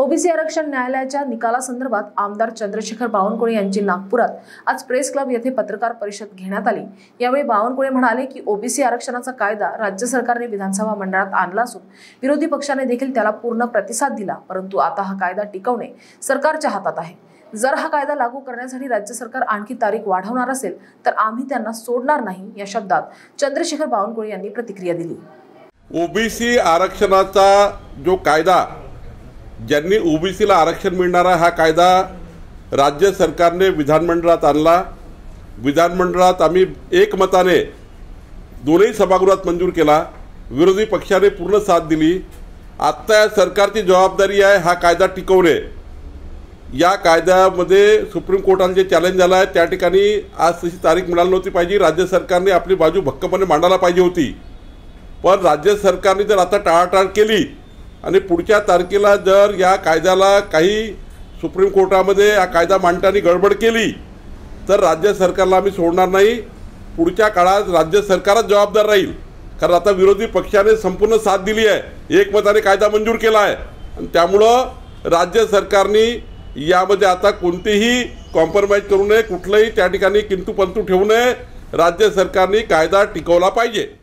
OBC आरक्षण न्यायालयाच्या निकालासंदर्भात आमदार चंद्रशेखर बावनकुळे यांची नागपुरात आज प्रेस क्लब येथे पत्रकार परिषद घेण्यात आली। यावेळी बावनकुळे म्हणाले की ओबीसी आरक्षणाचा कायदा राज्य सरकारने विधानसभा मंडळात आणला असून विरोधी पक्षाने देखील त्याला पूर्ण प्रतिसाद दिला, परंतु आता हा कायदा टिकवणे सरकारच्या हातात आहे। जर हा कायदा लागू करण्यासाठी राज्य सरकार आणखी तारीख वाढवणार असेल तर आम्ही त्यांना सोडणार नाही, या शब्दात चंद्रशेखर बावनकुळे यांनी प्रतिक्रिया दिली। ओबीसी आरक्षणाचा जो कायदा, ज्यांनी ओबीसीला आरक्षण मिळणारा हा कायदा राज्य सरकारने विधानमंडळात आणला। विधानमंडळात आम्ही एकमताने दोन्ही सभागृहात मंजूर केला। विरोधी पक्षाने पूर्ण साथ दिली। आता या सरकारची जबाबदारी आहे हा कायदा टिकवणे। या कायद्यामध्ये सुप्रीम कोर्टाने जे चॅलेंज झालं आहे त्या ठिकाणी आज तशी तारीख मिळाली नव्हती पाहिजे। राज्य सरकारने आपली बाजू भक्कमपणे मांडायला पाहिजे होती, पण राज्य सरकारने जर आता टाळाटाळ केली आणि पुढच्या तारखेला जर या कायद्याला काही सुप्रीम कोर्टामध्ये हा कायदा मांडताना गडबड केली तर राज्य सरकारला आम्ही सोडणार नाही। पुढच्या काळात राज्य सरकारच जबाबदार राहील, कारण आता विरोधी पक्षाने संपूर्ण साथ दिली आहे, एकमताने कायदा मंजूर केला आहे आणि त्यामुळं राज्य सरकारने यामध्ये आता कोणतेही कॉम्प्रोमाइज करू नये, कुठलंही त्या ठिकाणी किंतु परंतु ठेवू नये। राज्य सरकारने कायदा टिकवला पाहिजे।